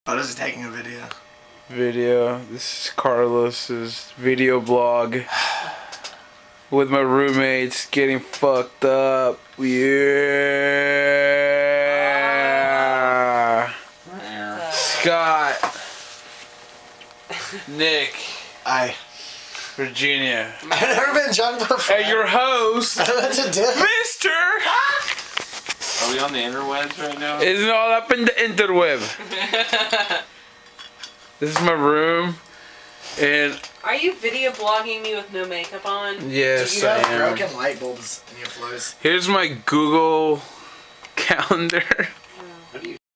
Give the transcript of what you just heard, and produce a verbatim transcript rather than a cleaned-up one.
Oh, this is taking a video. Video. This is Carlos's video blog with my roommates getting fucked up. Yeah. Uh, Scott. Nick. I. Virginia. I've never been drunk before. And your host, Mister Are we on the interwebs right now? It's all up in the interweb. This is my room, and are you video blogging me with no makeup on? Yes, Do you have I am. broken light bulbs in your floors? Here's my Google calendar.